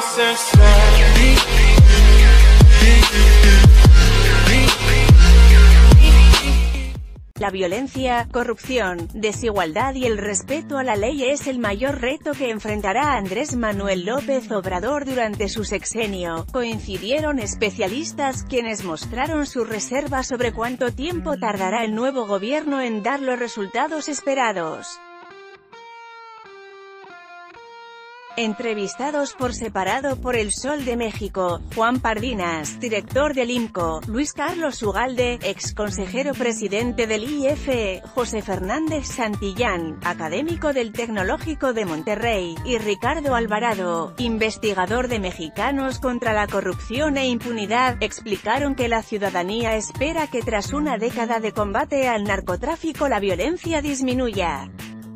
La violencia, corrupción, desigualdad y el respeto a la ley es el mayor reto que enfrentará Andrés Manuel López Obrador durante su sexenio, coincidieron especialistas quienes mostraron su reserva sobre cuánto tiempo tardará el nuevo gobierno en dar los resultados esperados. Entrevistados por separado por El Sol de México, Juan Pardinas, director del IMCO, Luis Carlos Ugalde, ex consejero presidente del IFE, José Fernández Santillán, académico del Tecnológico de Monterrey, y Ricardo Alvarado, investigador de Mexicanos contra la Corrupción e Impunidad, explicaron que la ciudadanía espera que tras una década de combate al narcotráfico la violencia disminuya.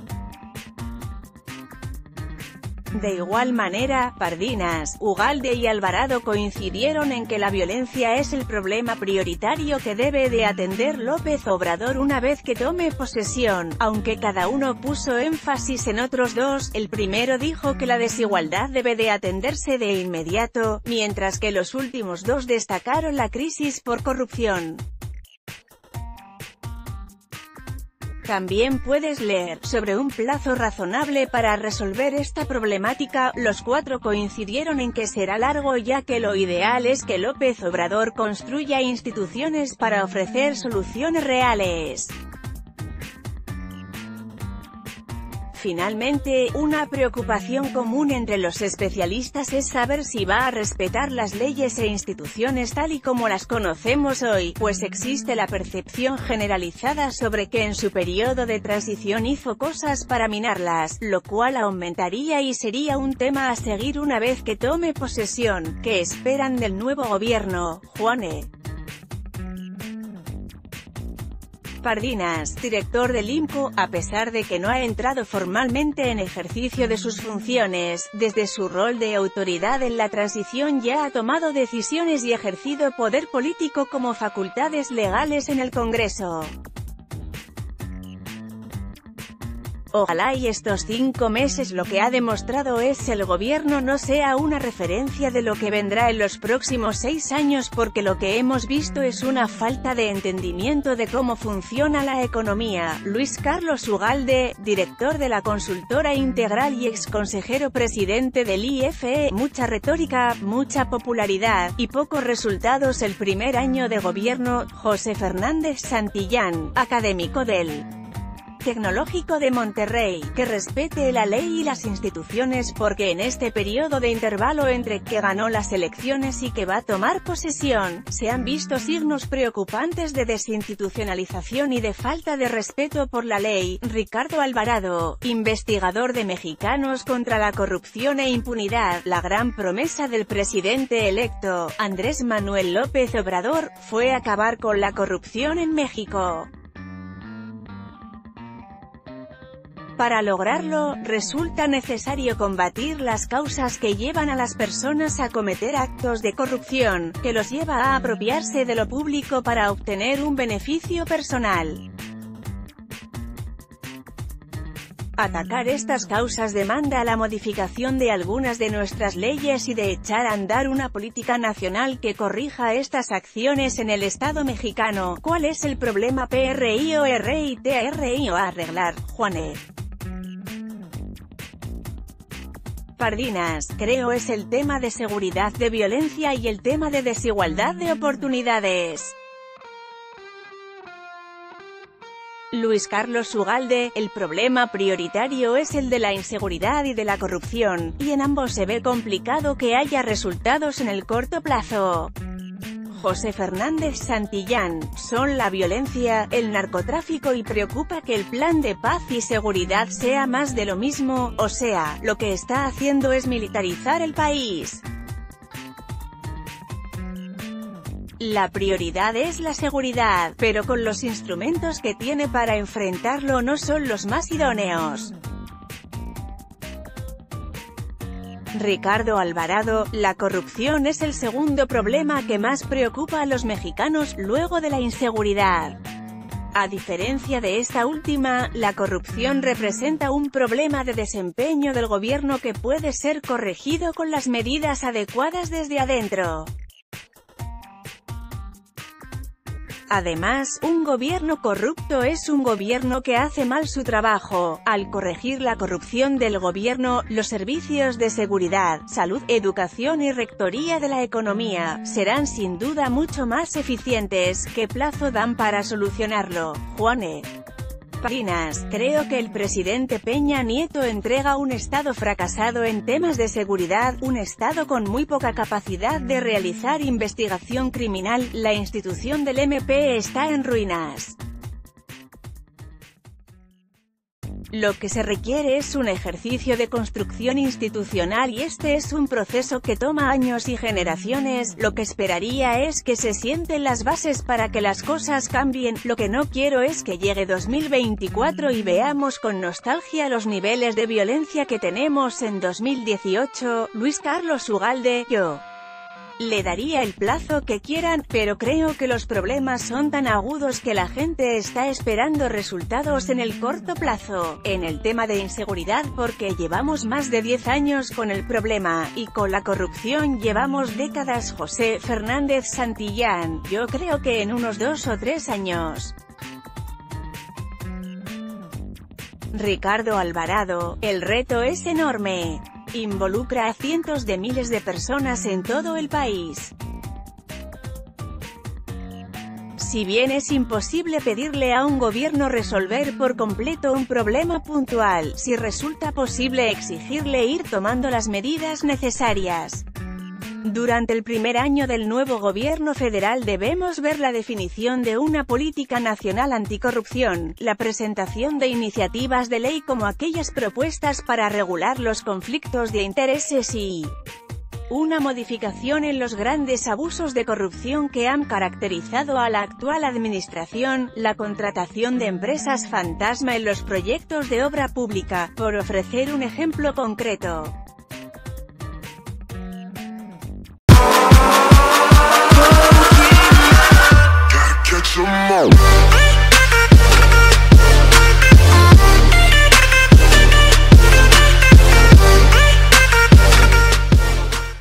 De igual manera, Pardinas, Ugalde y Alvarado coincidieron en que la violencia es el problema prioritario que debe de atender López Obrador una vez que tome posesión, aunque cada uno puso énfasis en otros dos. El primero dijo que la desigualdad debe de atenderse de inmediato, mientras que los últimos dos destacaron la crisis por corrupción. También puedes leer sobre un plazo razonable para resolver esta problemática. Los cuatro coincidieron en que será largo, ya que lo ideal es que López Obrador construya instituciones para ofrecer soluciones reales. Finalmente, una preocupación común entre los especialistas es saber si va a respetar las leyes e instituciones tal y como las conocemos hoy, pues existe la percepción generalizada sobre que en su periodo de transición hizo cosas para minarlas, lo cual aumentaría y sería un tema a seguir una vez que tome posesión. ¿Qué esperan del nuevo gobierno, Juane? Pardinas, director del IMCO, a pesar de que no ha entrado formalmente en ejercicio de sus funciones, desde su rol de autoridad en la transición ya ha tomado decisiones y ejercido poder político como facultades legales en el Congreso. Ojalá y estos 5 meses lo que ha demostrado es el gobierno no sea una referencia de lo que vendrá en los próximos 6 años, porque lo que hemos visto es una falta de entendimiento de cómo funciona la economía. Luis Carlos Ugalde, director de la consultora Integral y ex consejero presidente del IFE, mucha retórica, mucha popularidad, y pocos resultados el primer año de gobierno. José Fernández Santillán, académico del Tecnológico de Monterrey, que respete la ley y las instituciones, porque en este periodo de intervalo entre que ganó las elecciones y que va a tomar posesión, se han visto signos preocupantes de desinstitucionalización y de falta de respeto por la ley. Ricardo Alvarado, investigador de Mexicanos contra la Corrupción e Impunidad, la gran promesa del presidente electo, Andrés Manuel López Obrador, fue acabar con la corrupción en México. Para lograrlo, resulta necesario combatir las causas que llevan a las personas a cometer actos de corrupción, que los lleva a apropiarse de lo público para obtener un beneficio personal. Atacar estas causas demanda la modificación de algunas de nuestras leyes y de echar a andar una política nacional que corrija estas acciones en el Estado mexicano. ¿Cuál es el problema PRIORITARIO a arreglar, Juane? Pardinas, creo es el tema de seguridad, de violencia y el tema de desigualdad de oportunidades. Luis Carlos Ugalde, el problema prioritario es el de la inseguridad y de la corrupción, y en ambos se ve complicado que haya resultados en el corto plazo. José Fernández Santillán, son la violencia, el narcotráfico y preocupa que el plan de paz y seguridad sea más de lo mismo, o sea, lo que está haciendo es militarizar el país. La prioridad es la seguridad, pero con los instrumentos que tiene para enfrentarlo no son los más idóneos. Ricardo Alvarado, la corrupción es el segundo problema que más preocupa a los mexicanos, luego de la inseguridad. A diferencia de esta última, la corrupción representa un problema de desempeño del gobierno que puede ser corregido con las medidas adecuadas desde adentro. Además, un gobierno corrupto es un gobierno que hace mal su trabajo. Al corregir la corrupción del gobierno, los servicios de seguridad, salud, educación y rectoría de la economía serán sin duda mucho más eficientes. ¿Qué plazo dan para solucionarlo? Juane Parinas, creo que el presidente Peña Nieto entrega un Estado fracasado en temas de seguridad, un Estado con muy poca capacidad de realizar investigación criminal. La institución del MP está en ruinas. Lo que se requiere es un ejercicio de construcción institucional y este es un proceso que toma años y generaciones. Lo que esperaría es que se sienten las bases para que las cosas cambien. Lo que no quiero es que llegue 2024 y veamos con nostalgia los niveles de violencia que tenemos en 2018. Luis Carlos Ugalde, yo le daría el plazo que quieran, pero creo que los problemas son tan agudos que la gente está esperando resultados en el corto plazo. En el tema de inseguridad, porque llevamos más de 10 años con el problema, y con la corrupción llevamos décadas. José Fernández Santillán, yo creo que en unos 2 o 3 años. Ricardo Alvarado, el reto es enorme. Involucra a cientos de miles de personas en todo el país. Si bien es imposible pedirle a un gobierno resolver por completo un problema puntual, sí resulta posible exigirle ir tomando las medidas necesarias. Durante el primer año del nuevo gobierno federal debemos ver la definición de una política nacional anticorrupción, la presentación de iniciativas de ley como aquellas propuestas para regular los conflictos de intereses y una modificación en los grandes abusos de corrupción que han caracterizado a la actual administración, la contratación de empresas fantasma en los proyectos de obra pública, por ofrecer un ejemplo concreto.